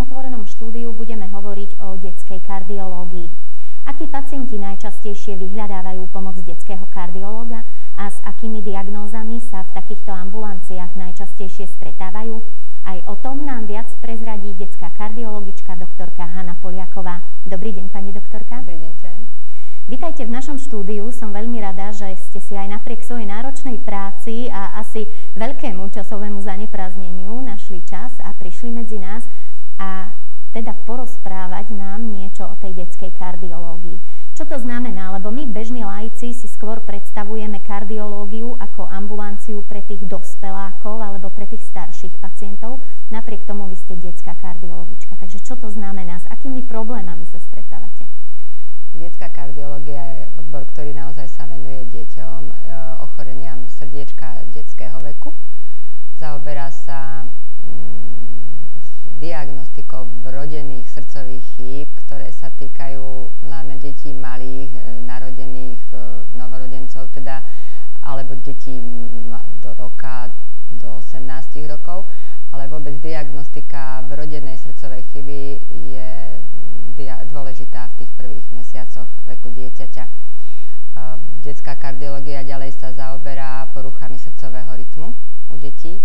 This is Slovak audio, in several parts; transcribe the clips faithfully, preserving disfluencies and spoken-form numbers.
otvorenom štúdiu budeme hovoriť o detskej kardiológii. Akí pacienti najčastejšie vyhľadávajú pomoc detského kardiológa a s akými diagnózami sa v takýchto ambulanciách najčastejšie stretávajú? Aj o tom nám viac prezradí detská kardiologička doktorka Hana Poliaková. Dobrý deň, pani doktorka. Dobrý deň, prajem. Vítajte v našom štúdiu. Som veľmi rada, že ste si aj napriek svojej náročnej práci a asi veľkému časovému zaneprázdneniu našli čas a prišli medzi nás a teda porozprávať nám niečo o tej detskej kardiológii. Čo to znamená? Lebo my, bežní laici, si skôr predstavujeme kardiológiu ako ambulanciu pre tých dospelákov alebo pre tých starších pacientov. Napriek tomu vy ste detská kardiologička. Takže čo to znamená? S akými problémami sa stretávate? Detská kardiológia je odbor, ktorý naozaj sa venuje deťom, ochoreniam srdiečka detského veku. Zaoberá sa diagnostikou vrodených srdcových chýb, ktoré sa týkajú najmä detí malých, narodených novorodencov, teda, alebo detí do roka, do osemnástich rokov, ale vôbec diagnostika vrodenej srdcovej chyby je dôležitá v tých prvých mesiacoch veku dieťaťa. Detská kardiológia ďalej sa zaoberá poruchami srdcového rytmu u detí.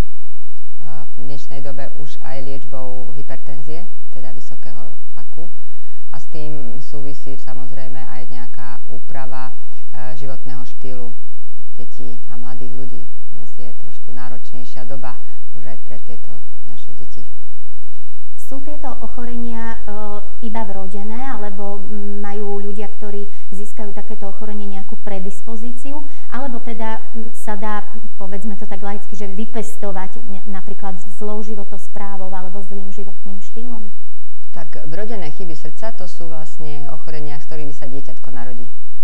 V dnešnej dobe už aj liečbou hypertenzie, teda vysokého tlaku. A s tým súvisí samozrejme aj nejaká úprava životného štýlu detí a mladých ľudí. Dnes je trošku náročnejšia doba už aj pre tieto naše deti. Sú tieto ochorenia e, iba vrodené, alebo majú ľudia, ktorí získajú takéto ochorenie nejakú predispozíciu, alebo teda sa dá, povedzme to tak laicky, že vypestovať napríklad zlou životosprávou alebo zlým životným štýlom? Tak vrodené chyby srdca to sú vlastne ochorenia, s ktorými sa dieťatko narodí.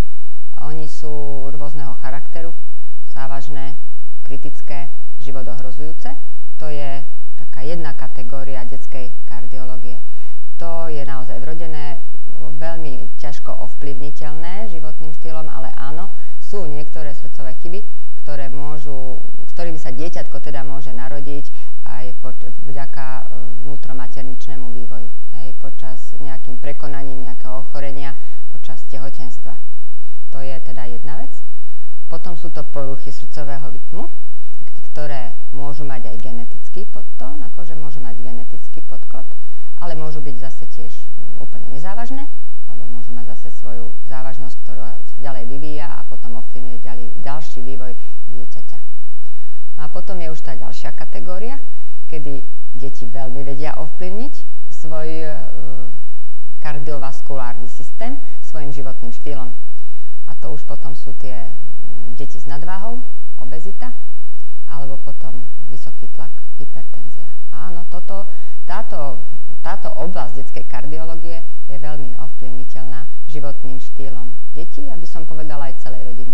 Oni sú rôzneho charakteru, závažné, kritické, život ohrozujúce. To je taká jedna kategória detskej kardiológie. To je naozaj vrodené, veľmi ťažko ovplyvniteľné životným štýlom, ale áno, sú niektoré srdcové chyby, ktoré môžu, s ktorými sa dieťatko teda môže narodiť aj pod, vďaka vnútromaterničnému vývoju. Hej, počas nejakým prekonaním nejakého ochorenia, počas tehotenstva. To je teda jedna vec. Potom sú to poruchy srdcového rytmu, ktoré môžu mať aj genetický podtón, akože môžu mať genetický podklad, ale môžu byť zase tiež úplne nezávažné, alebo môžu mať zase svoju závažnosť, ktorá sa ďalej vyvíja a potom ovplyvňuje ďalej, ďalší vývoj dieťaťa. No a potom je už tá ďalšia kategória, kedy deti veľmi vedia ovplyvniť svoj e, kardiovaskulárny systém svojim životným štýlom. A to už potom sú tie deti s nadváhou, obezita, alebo potom vysoký tlak, hypertenzia. Áno, toto, táto, táto oblasť detskej kardiológie je veľmi ovplyvniteľná životným štýlom detí, aby som povedala aj celej rodiny.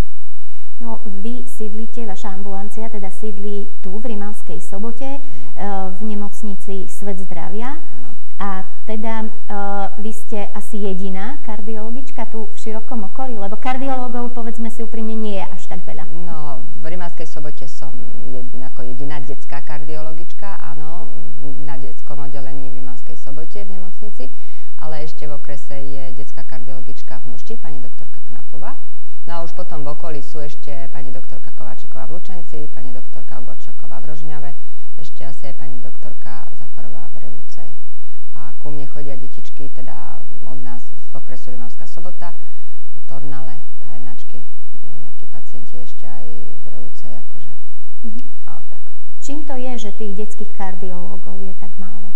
No, vy sídlite, vaša ambulancia teda sídli tu v Rimavskej Sobote, no. v nemocnici Svet zdravia. No. A teda e, vy ste asi jediná kardiologička tu v širokom okolí, lebo kardiológov, povedzme si úprimne, nie je až tak veľa. No, v Rimavskej Sobote som jed, ako jediná detská kardiologička, áno, na detskom oddelení v Rimavskej Sobote v nemocnici, ale ešte v okrese je detská kardiologička v Hnušti, pani doktorka Knapová. No a už potom v okolí sú ešte pani doktorka Kováčiková v Lučenci, pani doktorka Ogorčaková v Rožňave, ešte asi aj pani doktorka Zachorová v Revúcej. A ku mne chodia detičky, teda od nás z okresu Rimavská Sobota, Tornale, Tajnačky, nejakí pacienti ešte aj z Revúcej, akože. Mm-hmm. A tak. Čím to je, že tých detských kardiológov je tak málo?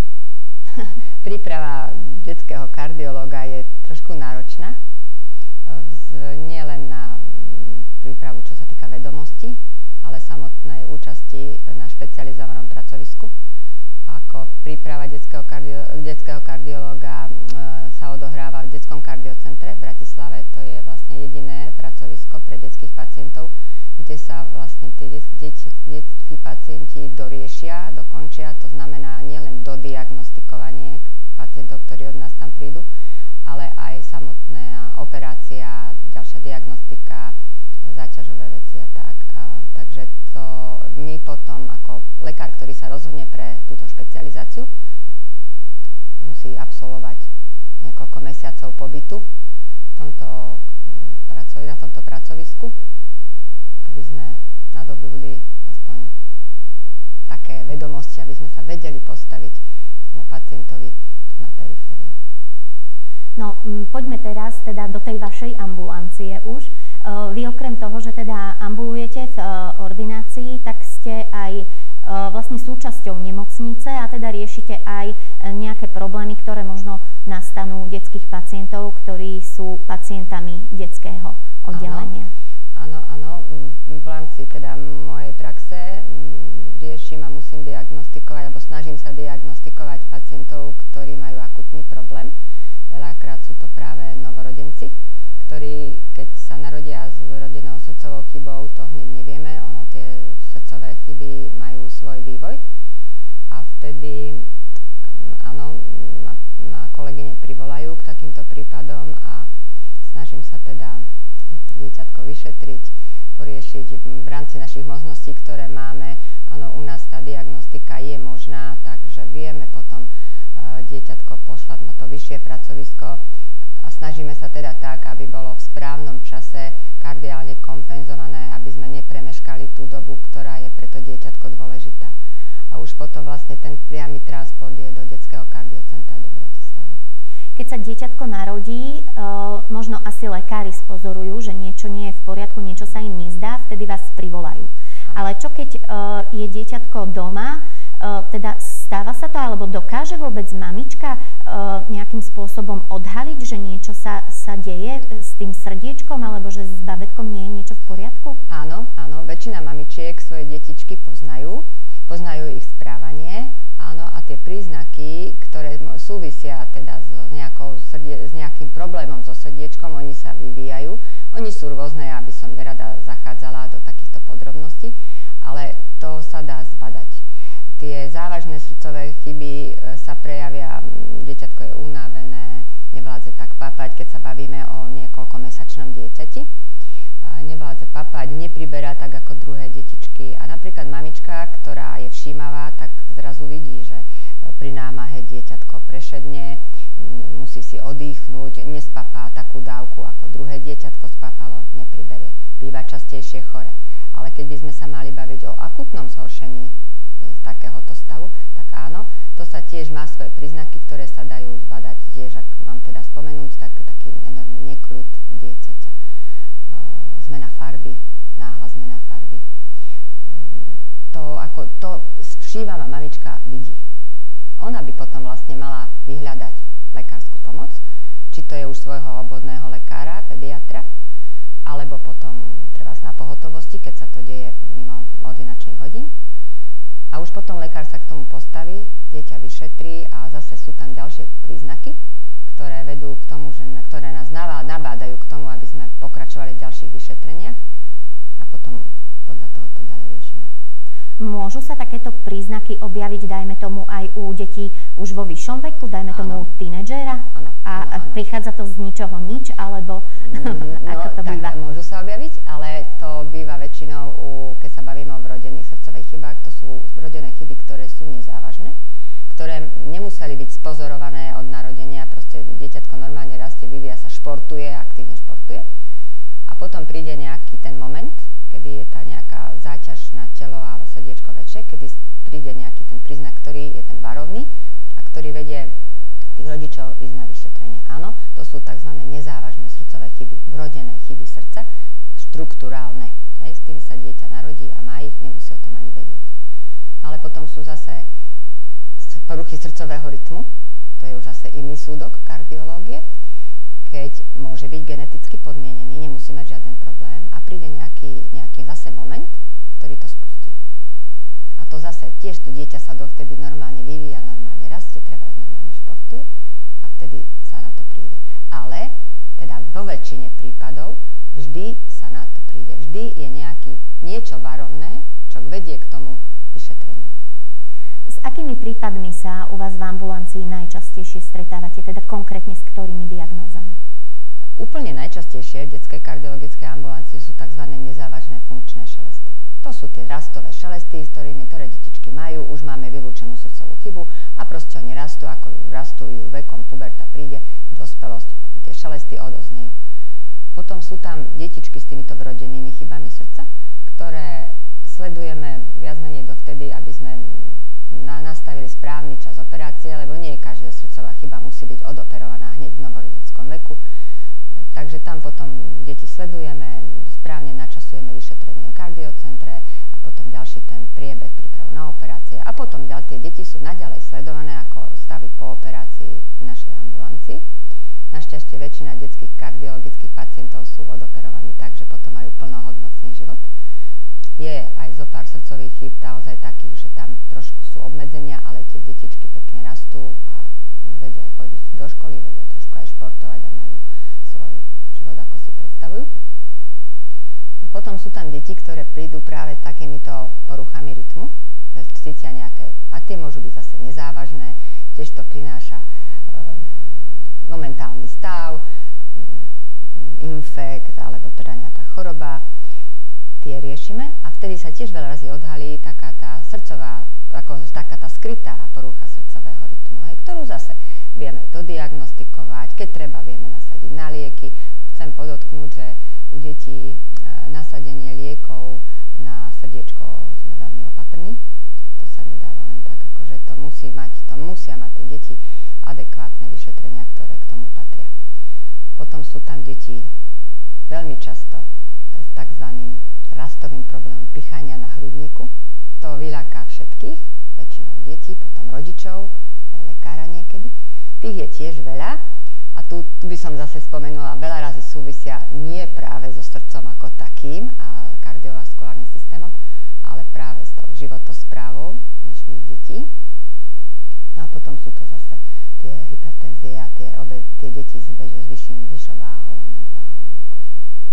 Príprava detského kardiológa je trošku náročná. Nie len na prípravu, čo sa týka vedomosti, ale samotnej účasti na špecializovanom pracovisku. Ako príprava detského, kardio, detského kardiológa e, sa odohráva v detskom kardiocentre v Bratislave. To je vlastne jediné pracovisko pre detských pacientov, kde sa vlastne tie det, det, detskí pacienti doriešia, dokončia. To znamená nielen dodiagnostikovanie pacientov, ktorí od nás tam prídu, ale aj samotná operácia, ďalšia diagnostika, záťažové veci a tak. A, takže to my potom ako lekár, ktorý sa rozhodne pre túto špecializáciu, musí absolvovať niekoľko mesiacov pobytu v tomto, na tomto pracovisku, aby sme nadobudli aspoň také vedomosti, aby sme sa vedeli postaviť k tomu pacientovi tu na periférii. No, poďme teraz teda do tej vašej ambulancie už. Vy okrem toho, že teda ambulujete v ordinácii, tak ste aj vlastne súčasťou nemocnice a teda riešite aj nejaké problémy, ktoré možno nastanú u detských pacientov, ktorí sú pacientami detského oddelenia. Áno, áno. V rámci teda mojej praxe riešim a musím diagnostikovať, alebo snažím sa diagnostikovať pacientov, ktorí majú akutný problém. Veľakrát sú to práve novorodenci, ktorí, keď sa narodia s rodenou srdcovou chybou, to hneď nevieme. Ono, tie srdcové chyby majú svoj vývoj. A vtedy, áno, ma, ma kolegyne privolajú k takýmto prípadom a snažím sa teda dieťatko vyšetriť, poriešiť v rámci našich možností, ktoré máme. Áno, u nás tá diagnostika je možná, takže vieme potom uh, dieťatko pošlať na to vyššie pracovisko a snažíme sa teda tak, aby bolo v správnom čase kardiálne kompenzované, aby sme nepremeškali tú dobu, ktorá je pre to dieťatko dôležitá. A už potom vlastne ten priamy transport je do detského kardiocentra do Bratislavy. Keď sa dieťatko narodí, e, možno asi lekári spozorujú, že niečo nie je v poriadku, niečo sa im nezdá, vtedy vás privolajú. Ale čo keď e, je dieťatko doma, e, teda stáva sa to, alebo dokáže vôbec mamička e, nejakým spôsobom odhaliť, že niečo sa, sa deje s tým srdiečkom, alebo že s babetkom nie je niečo v poriadku? Áno, áno, väčšina mamičiek svoje detičky poznajú, poznajú ich správanie, áno, a tie príznaky, ktoré súvisia teda s, nejakou srdie, s nejakým problémom so srdiečkom, oni sa vyvíjajú. Oni sú rôzne, aby som nerada zachádzala do takýchto podrobností, ale to sa dá zbadať. Tie závažné srdcové chyby sa prejavia, dieťatko je unavené, nevládze tak papať, keď sa bavíme o niekoľkomesačnom dieťati. Nevládze papať, nepriberá tak ako druhé detičky. A napríklad mamička, ktorá je všímavá, tak zrazu vidí, že pri námahe dieťatko prešedne, musí si oddychnúť, nespapá takú dávku, ako druhé dieťatko spapalo, nepriberie. Býva častejšie chore. Ale keď by sme sa mali baviť o akutnom zhoršení z takéhoto stavu, tak áno, to sa tiež má svoje príznaky, ktoré sa dajú zbadať tiež, ak mám teda spomenúť, tak taký enormný nekľud dieťaťa. Zmena farby, náhla zmena farby. To, ako, to všímavá mamička vidí. Ona by potom vlastne mala vyhľadať lekárskú pomoc, či to je už svojho obvodného lekára, pediatra, alebo potom treba na pohotovosti, keď sa to deje mimo ordinačných hodín. A už potom lekár sa k tomu postaví, dieťa vyšetrí a zase sú tam ďalšie príznaky, ktoré vedú k tomu, že, ktoré nás nabádajú k tomu, aby sme pokračovali v ďalších vyšetreniach a potom podľa toho to ďalej riešime. Môžu sa takéto príznaky objaviť, dajme tomu, aj u detí už vo vyššom veku, dajme tomu áno. tínedžera? Áno. A áno, áno. Prichádza to z ničoho nič, alebo mm, no, ako to tak, býva? Môžu sa objaviť, ale to býva väčšinou, u, keď sa bavíme o vrodených srdcových chybách, to sú vrodené chyby, ktoré sú nezávažné, ktoré nemuseli byť spozorované od narodenia. Proste dieťatko normálne rastie, vyvíja sa, športuje, aktívne športuje. A potom príde nejaký ten moment, kedy je tá nejaká záťaž na telo a srdiečko väčšie, kedy príde nejaký ten príznak, ktorý je ten varovný a ktorý vedie tých rodičov ísť na vyšetrenie. Áno, to sú tzv. Nezávažné srdcové chyby, vrodené chyby srdca, štruktúrálne. Hej, s tými sa dieťa narodí a má ich, nemusí o tom ani vedieť. Ale potom sú zase poruchy srdcového rytmu, to je už zase iný súdok kardiológie, keď môže byť geneticky podmienený, nemusí mať žiaden problém a príde nejaký, nejaký zase moment, ktorý to spustí. A to zase tiež to dieťa sa dovtedy normálne vyvíja, normálne rastie, treba normálne športuje a vtedy sa na to príde. Ale teda vo väčšine prípadov vždy sa na to príde. Vždy je nejaký niečo varovné, čo vedie k tomu vyšetreniu. S akými prípadmi sa u vás v ambulancii najčastejšie stretávate, teda konkrétne s ktorými diagnózami? Úplne najčastejšie v detskej kardiologickej ambulancii sú tzv. Nezávažné funkčné šelesty. To sú tie rastové šelesty, s ktorými, ktoré detičky majú, už máme vylúčenú srdcovú chybu a proste oni rastú, ako rastú, idú vekom, puberta príde, dospelosť, tie šelesty odoznejú. Potom sú tam detičky s týmito vrodenými chybami srdca, ktoré sledujeme viac menej dovtedy, aby sme na, nastavili správny čas operácie, lebo nie každá srdcová chyba musí byť odoperovaná hneď v novorodenskom veku. Takže tam potom deti sledujeme, správne načasujeme vyšetrenie v kardiocentre a potom ďalší ten priebeh, prípravu na operácie. A potom ďalej tie deti sú naďalej sledované ako stavy po operácii v našej ambulancii. Našťastie väčšina detských kardiologických pacientov sú odoperovaní tak, že potom majú plnohodnotný život. Je aj zo pár srdcových chýb naozaj takých, že tam trošku sú obmedzenia, ale tie detičky pekne rastú a vedia aj chodiť do školy, vedia trošku aj športovať a majú svoj život, ako si predstavujú. Potom sú tam deti, ktoré prídu práve s takýmito poruchami rytmu, že cítia nejaké, a tie môžu byť zase nezávažné, tiež to prináša e, momentálny stav, infekt alebo teda nejaká choroba. Tie riešime a vtedy sa tiež veľa razy odhalí taká tá srdcová, ako taká tá skrytá porucha srdcového rytmu, hej, ktorú zase vieme dodiagnostikovať, keď treba vieme nasadiť na lieky. Chcem podotknúť, že u detí nasadenie liekov na srdiečko sme veľmi opatrní. To sa nedáva len tak, akože to musí mať, to musia mať tie deti adekvátne vyšetrenia, ktoré k tomu patria. Potom sú tam deti veľmi často s takzvaným rastovým problémom pichania na hrudníku. To vyľaká všetkých, väčšinou detí, potom rodičov, aj lekára niekedy. Tých je tiež veľa a tu, tu by som zase spomenula, veľa razy súvisia nie práve so srdcom ako takým a kardiovaskulárnym systémom, ale práve s tou životosprávou dnešných detí. No a potom sú to zase tie hypertenzie a tie, obe, tie deti s, s vyšším, vyššou váhou a nadváhou. Akože.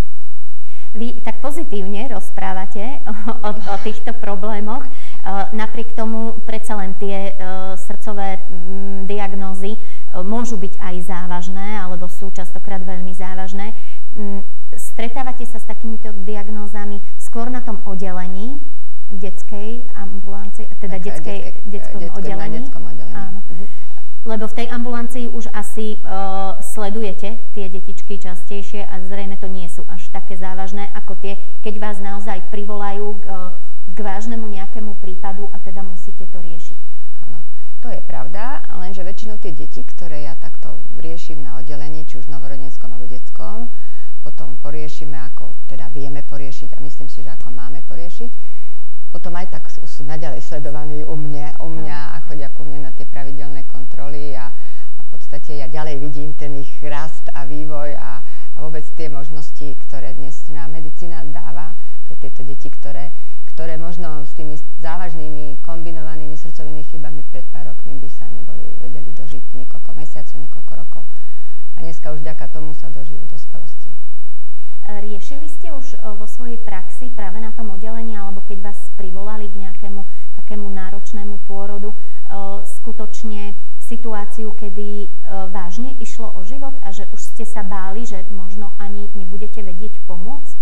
Vy tak pozitívne rozprávate o, o týchto problémoch. Napriek tomu predsa len tie srdcové diagnózy môžu byť aj závažné, alebo sú častokrát veľmi závažné. Stretávate sa s takýmito diagnózami skôr na tom oddelení detskej ambulancie, teda detskej, detskom detské, oddelení? detskom oddelení. Áno. Mhm. Lebo v tej ambulancii už asi uh, sledujete tie detičky častejšie a zrejme to nie sú až také závažné ako tie, keď vás naozaj privolajú k, uh, k vážnemu nejakému prípadu a teda musíte to riešiť. Áno, to je pravda, lenže väčšinou tie deti, ktoré ja takto riešim na oddelení, či už novorodenskom alebo detskom, potom poriešime, ako teda vieme poriešiť a myslím si, že ako máme poriešiť. Potom aj tak sú naďalej sledovaní u mňa, u mňa a chodia ku mne na tie pravidelné kontroly a, a v podstate ja ďalej vidím ten ich rast a vývoj a, a vôbec tie možnosti, ktoré dnešná medicína dáva pre tieto deti, ktoré, ktoré možno s tými závažnými kombinovanými srdcovými chybami pred pár rokmi by sa neboli vedeli dožiť niekoľko mesiacov, niekoľko rokov. A dneska už vďaka tomu sa dožijú dospelosti. Riešili ste už vo svojej praxi práve na tom oddelení, alebo keď vás privolali k nejakému takému náročnému pôrodu, skutočne situáciu, kedy vážne išlo o život a že už ste sa báli, že možno ani nebudete vedieť pomôcť?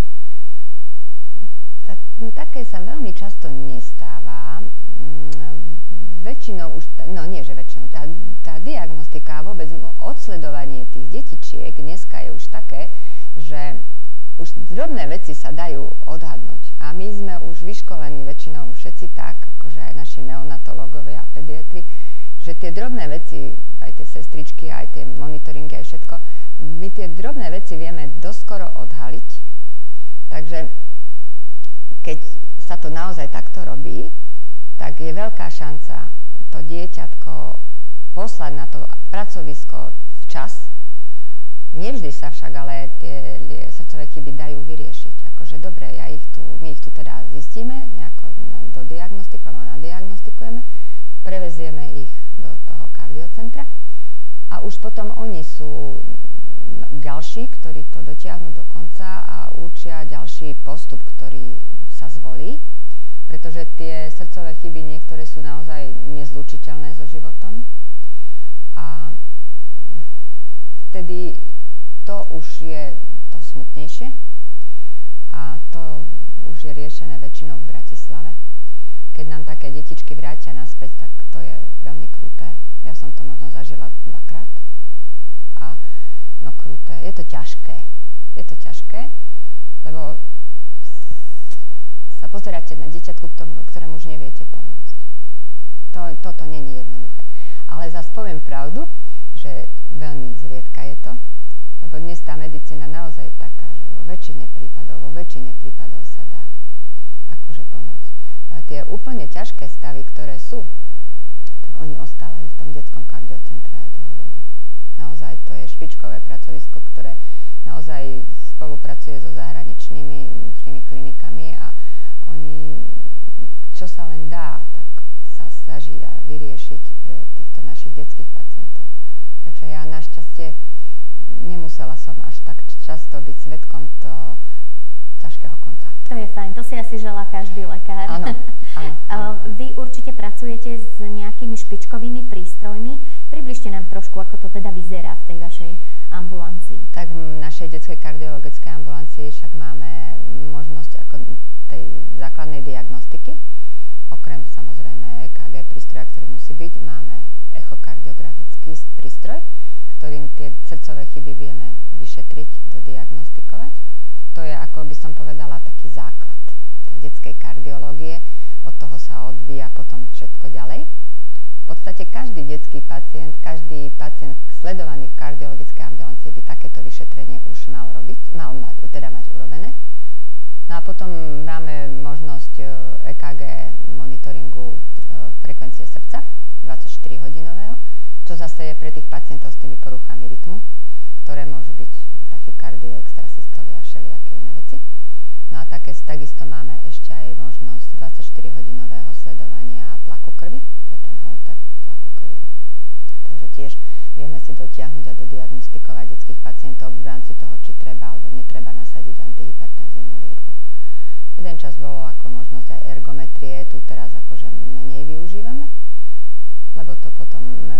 Tak, také sa veľmi často nestáva. Väčšinou už, no nie, že väčšinou, tá, tá diagnostika a vôbec odsledovanie tých detičiek dneska je už také, že už drobné veci sa dajú odhadnúť a my sme už vyškolení väčšinou všetci tak, akože aj naši neonatológovia a pediatri, že tie drobné veci, aj tie sestričky, aj tie monitoringy, aj všetko, my tie drobné veci vieme doskoro odhaliť, takže keď sa to naozaj takto robí, tak je veľká šanca to dieťatko poslať na to pracovisko včas. Nevždy sa však ale tie srdcové chyby dajú vyriešiť. Akože dobre, ja ich tu, my ich tu teda zistíme, nejako do diagnostiku, alebo nadiagnostikujeme, prevezieme ich do toho kardiocentra a už potom oni sú ďalší, ktorí to dotiahnu do konca a určia ďalší postup, ktorý sa zvolí, pretože tie srdcové chyby niektoré sú naozaj nezlučiteľné so životom a vtedy to už je to smutnejšie a to už je riešené väčšinou v Bratislave. Keď nám také detičky vrátia naspäť, tak to je veľmi kruté. Ja som to možno zažila dvakrát. A no kruté, je to ťažké. Je to ťažké, lebo sa pozeráte na dieťatku, ktorému už neviete pomôcť. To, toto není jednoduché. Ale zase poviem pravdu, že veľmi zriedka je to, lebo dnes tá medicína naozaj je taká, že vo väčšine prípadov, vo väčšine prípadov sa dá akože pomôcť. A tie úplne ťažké stavy, ktoré sú, tak oni ostávajú v tom detskom kardiocentre aj dlhodobo. Naozaj to je špičkové pracovisko, ktoré naozaj spolupracuje so zahraničnými tými klinikami a oni, čo sa len dá, tak sa snažia vyriešiť pre týchto našich detských pacientov. Takže ja našťastie nemusela som až tak často byť svedkom toho ťažkého konca. To je fajn, to si asi želá každý lekár. Áno, áno, áno. Vy určite pracujete s nejakými špičkovými prístrojmi. Približte nám trošku, ako to teda vyzerá v tej vašej ambulancii. Tak v našej detskej kardiologickej ambulancii však máme možnosť ako tej základnej diagnostiky. Okrem samozrejme é ká gé prístroja, ktorý musí byť, máme echokardiografický prístroj, ktorým tie srdcové chyby vieme vyšetriť, dodiagnostikovať. To je, ako by som povedala, taký základ tej detskej kardiológie. Od toho sa odvíja potom všetko ďalej. V podstate každý detský pacient, každý pacient sledovaný v kardiologickej ambulancii by takéto vyšetrenie už mal robiť, mal mať, teda mať urobené. No a potom máme možnosť é ká gé monitoringu frekvencie srdca dvadsaťštyrihodinového, čo zase je pre tých pacientov s tými poruchami rytmu, ktoré môžu byť tachykardie, extrasystoly a všelijaké iné veci. No a také, takisto máme ešte aj možnosť dvadsaťštyrihodinového sledovania tlaku krvi, to je ten holter tlaku krvi. Takže tiež vieme si dotiahnuť a dodiagnostikovať detských pacientov v rámci toho, či treba alebo netreba nasadiť antihypertenzívnu liečbu. Jeden čas bolo ako možnosť aj ergometrie, tu teraz akože menej využívame, lebo to potom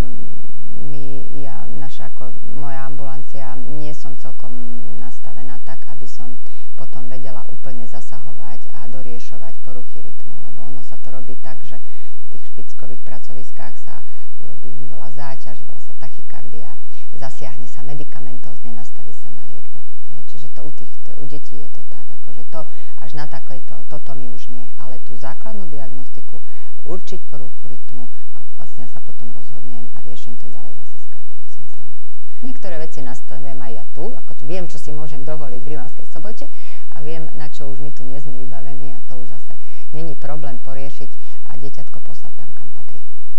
my, ja, naša ako moja ambulancia, nie som celkom nastavená tak, aby som potom vedela úplne zasahovať a doriešovať poruchy rytmu, lebo ono sa to robí tak, že v tých špickových pracoviskách sa urobí veľa záťaž, veľa sa tachykardia, zasiahne sa medikamentózne, nastaví sa na liečbu. Hej, čiže to u, tých, to, u detí je to tak, akože to až na takéto, toto mi už nie, ale tú základnú diagnostiku, určiť poruchu rytmu a vlastne sa potom rozhodnem a riešim to ďalej zase s kardiocentrom. Niektoré veci nastavujem aj ja tu, ako viem, čo si môžem dovoliť v Rimavskej Sobote a viem, na čo už my tu nie sme vybavení a to už zase není problém poriešiť a dieťatko poslať tam, kam patrí.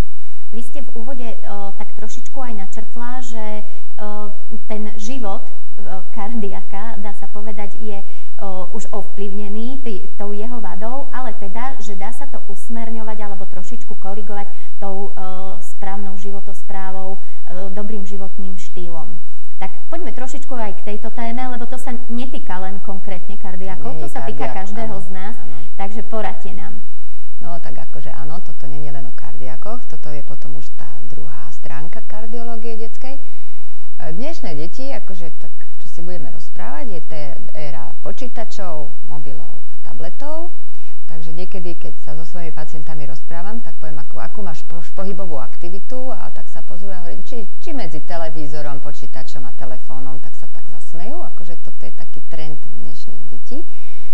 Vy ste v úvode o, tak trošičku aj načrtla, že o, ten život o, kardiaka, dá sa povedať, je o, už ovplyvnený tý, tou jeho vadou, ale teda, že dá sa to usmerňovať alebo trošičku korigovať tou o, správnou životosprávou, o, dobrým životným štýlom. Tak poďme trošičku aj k tejto téme, lebo to sa netýka len konkrétne kardiakov, to sa týka každého áno, z nás, áno. Takže poradte nám. No tak akože áno, toto nie je len o kardiakoch, toto je potom už tá druhá stránka kardiológie detskej. Dnešné deti, akože tak, čo si budeme rozprávať, je tá éra počítačov, mobilov a tabletov. Takže niekedy, keď sa so svojimi pacientami rozprávam, tak poviem, akú, akú máš pohybovú aktivitu a tak sa pozrú a hovorím, či, či medzi televízorom, počítačom a telefónom, tak sa tak zasmejú. Akože toto je taký trend dnešných detí,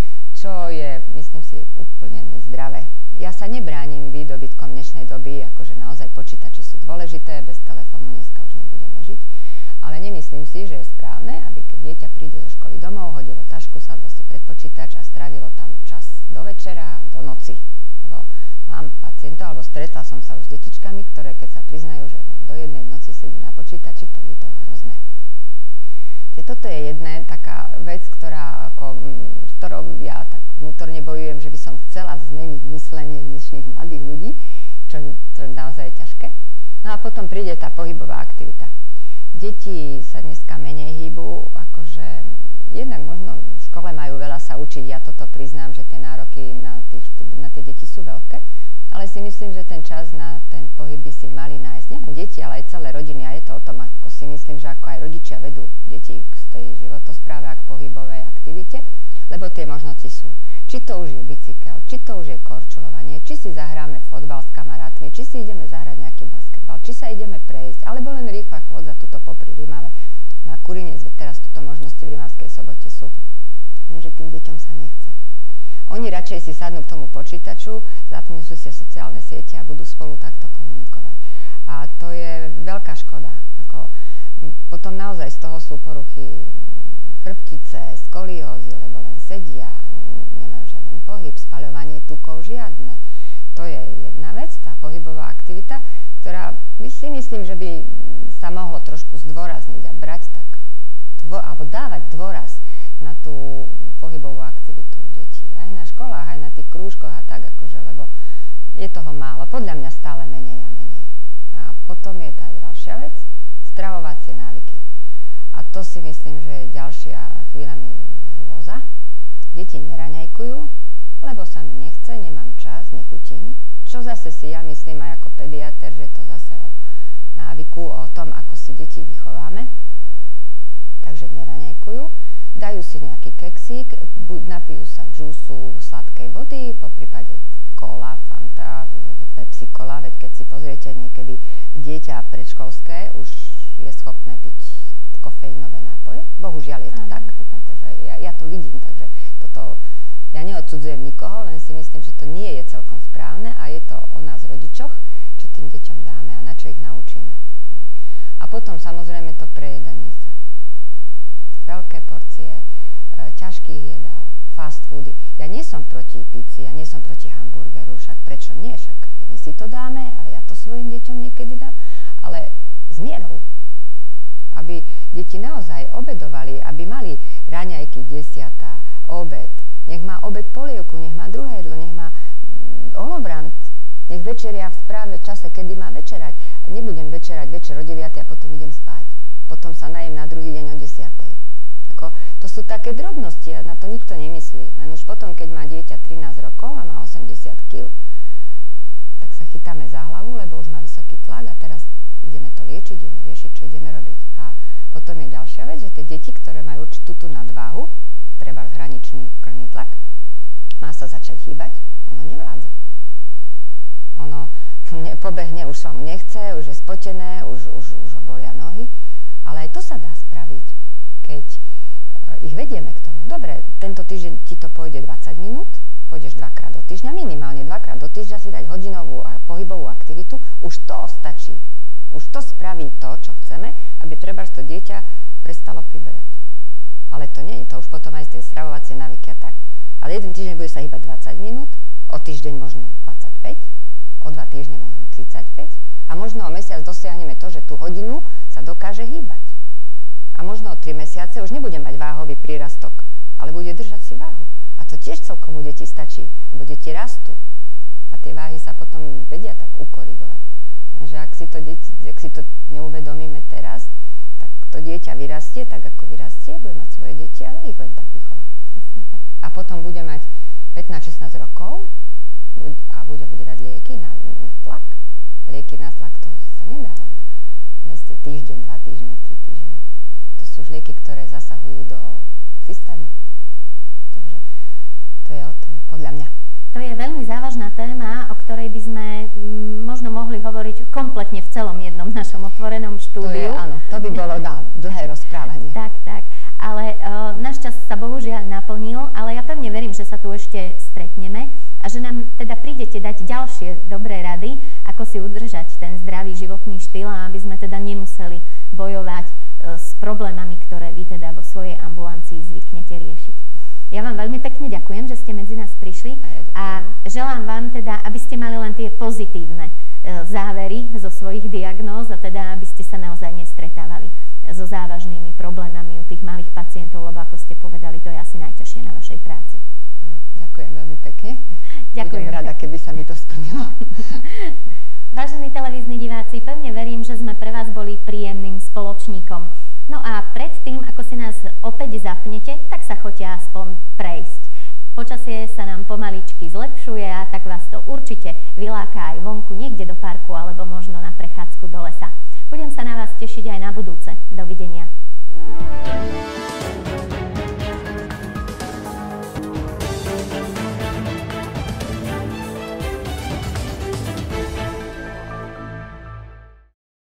čo je, myslím si, úplne nezdravé. Ja sa nebránim výdobytkom dnešnej doby, akože naozaj počítače sú dôležité, bez telefónu dneska už nebudeme žiť, ale nemyslím si, že je správne, aby keď dieťa príde zo školy domov, hodilo tašku, sadlo si pred počítač a strávilo tam čas do večera, do noci. Lebo mám pacientov, alebo stretla som sa už s detičkami, ktoré keď sa priznajú, že do jednej v noci sedí na počítači, tak je to hrozné. Čiže toto je jedna taká vec, ktorá, ako, s ktorou ja tak vnútorne bojujem, že by som chcela zmeniť myslenie dnešných mladých ľudí, čo, čo naozaj je ťažké. No a potom príde tá pohybová aktivita. Deti sa dneska menej hýbu, akože jednak možno v škole majú veľa sa učiť, ja toto priznám, že tie nároky na, tých, na tie deti sú veľké, ale si myslím, že ten čas na ten pohyb by si mali nájsť nielen deti, ale aj celé rodiny a je to o tom, ako si myslím, že ako aj rodičia vedú deti z tej životospráve a k pohybovej aktivite, lebo tie možnosti sú. Či Či to už je bicykel, či to už je korčulovanie, či si zahráme fotbal s kamarátmi, či si ideme zahrať nejaký basketbal, či sa ideme prejsť, alebo len rýchla chôdza tuto popri Rimave na Kurinec, teraz tuto možnosti v Rimavskej Sobote sú. Lenže tým deťom sa nechce. Oni radšej si sadnú k tomu počítaču, zapnú si sociálne siete a budú spolu takto komunikovať. A to je veľká škoda. Ako, potom naozaj z toho sú poruchy chrbtice, skoliózy, lebo len sedia, nemajú žiaden pohyb, spaľovanie tukov žiadne. To je jedna vec, tá pohybová aktivita, ktorá by si myslím, že by sa mohlo trošku zdôrazniť a brať tak, dvo, alebo dávať dôraz na tú pohybovú aktivitu detí. Aj na školách, aj na tých krúžkoch a tak, akože, lebo je toho málo. Podľa mňa stále menej a menej. A potom je tá ďalšia vec, stravovacie návyky. A to si myslím, že je ďalšia chvíľami hrôza. Deti neraňajkujú, lebo sa mi nechce, nemám čas, nechutí mi. Čo zase si ja myslím aj ako pediater, že je to zase o návyku, o tom, ako si deti vychováme. Takže neraňajkujú, dajú si nejaký keksík, napijú sa džúsu, sladkej vody, poprípade kola, fanta, pepsi kola, veď keď si pozriete niekedy dieťa predškolské, už je schopné piť kofeínové nápoje. Bohužiaľ je to Áno, tak. to tak. Akože ja, ja to vidím, takže toto, ja neodsudzujem nikoho, len si myslím, že to nie je celkom správne a je to o nás rodičoch, čo tým deťom dáme a na čo ich naučíme. A potom samozrejme to prejedanie sa. Veľké porcie, e, ťažkých jedál, fast foody. Ja nie som proti pizzi, ja nie som proti hamburgeru, však prečo nie, však aj my si to dáme a ja to svojim deťom niekedy dám, ale s mierou. Aby deti naozaj obedovali, aby mali raňajky desiatá, obed, nech má obed polievku, nech má druhé jedlo, nech má olovrant, nech večeria v správe v čase, kedy má večerať. Nebudem večerať večer o deviatej a potom idem spať. Potom sa najem na druhý deň o desiatej. Ako, to sú také drobnosti a na to nikto nemyslí. Len už potom, keď má dieťa trinásť rokov a má osemdesiat kilogramov, tak sa chytáme za hlavu, lebo už má vysoký tlak a teraz ideme to liečiť, ideme riešiť, čo ideme robiť. A potom je ďalšia vec, že tie deti, ktoré majú určitú tú nadváhu, treba zhraničný krvný tlak, má sa začať hýbať, ono nevládze. Ono ne, pobehne, už sa mu nechce, už je spotené, už, už, už ho bolia nohy, ale aj to sa dá spraviť, keď ich vedieme k tomu. Dobre, tento týždeň ti to pôjde dvadsať minút, pôjdeš dvakrát do týždňa, minimálne dvakrát do týždňa si dať hodinovú a pohybovú aktivitu, už to stačí. Už to spraví to, čo chceme, aby treba to dieťa prestalo priberať. Ale to nie je, to už potom aj tie stravovacie návyky a tak. Ale jeden týždeň bude sa hýbať dvadsať minút, o týždeň možno dvadsaťpäť, o dva týždne možno tridsaťpäť a možno o mesiac dosiahneme to, že tú hodinu sa dokáže hýbať. A možno o tri mesiace už nebude mať váhový prírastok, ale bude držať si váhu. A to tiež celkom u detí stačí, lebo deti rastú. A tie váhy sa potom vedia tak ukorigovať. Že ak si to, dieť, ak si to neuvedomíme teraz, tak to dieťa vyrastie, tak ako vyrastie, bude mať svoje deti a ich len tak vychová. Presne tak. A potom bude mať pätnásť šestnásť rokov a bude brať lieky na, na tlak. Lieky na tlak to sa nedáva na meste týždeň, dva týždne, tri týždne. To sú už lieky, ktoré zasahujú do systému. Takže to je o tom, podľa mňa. To je veľmi závažná téma, o ktorej by sme m, možno mohli hovoriť kompletne v celom jednom našom otvorenom štúdiu. To je, áno, to by bolo na dlhé rozprávanie. Tak, tak. Ale uh, náš čas sa bohužiaľ naplnil, ale ja pevne verím, že sa tu ešte stretneme a že nám teda prídete dať ďalšie dobré rady, ako si udržať ten zdravý životný štýl, a aby sme teda nemuseli bojovať uh, s problémami, ktoré vy teda vo svojej ambulancii zvyknete riešiť. Ja vám veľmi pekne ďakujem, že ste medzi nás prišli a, a želám vám teda, aby ste mali len tie pozitívne e, závery zo svojich diagnóz a teda, aby ste sa naozaj nestretávali so závažnými problémami u tých malých pacientov, lebo ako ste povedali, to je asi najťažšie na vašej práci. Ďakujem veľmi pekne. Ďakujem. Budem rada, keby sa mi to splnilo. Vážení televízni diváci, pevne verím, že sme pre vás boli príjemným spoločníkom. No a predtým, ako si nás opäť zapnete, tak sa choďte aspoň prejsť. Počasie sa nám pomaličky zlepšuje a tak vás to určite vyláka aj vonku, niekde do parku alebo možno na prechádzku do lesa. Budem sa na vás tešiť aj na budúce. Dovidenia.